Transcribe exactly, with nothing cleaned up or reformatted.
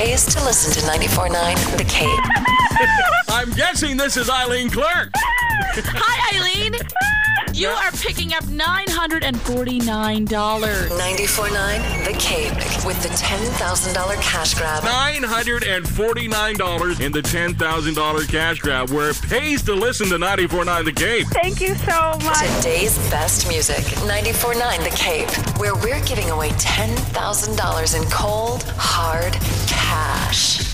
pays to listen to ninety-four point nine The Cape. I'm guessing this is Eileen Clarke. Hi, Eileen. You are picking up nine hundred forty-nine dollars. ninety-four point nine The Cape with the ten thousand dollars cash grab. nine hundred forty-nine dollars in the ten thousand dollars cash grab, where it pays to listen to ninety-four point nine The Cape. Thank you so much. Today's best music, ninety-four point nine The Cape, where we're giving away ten thousand dollars in cold, hard cash.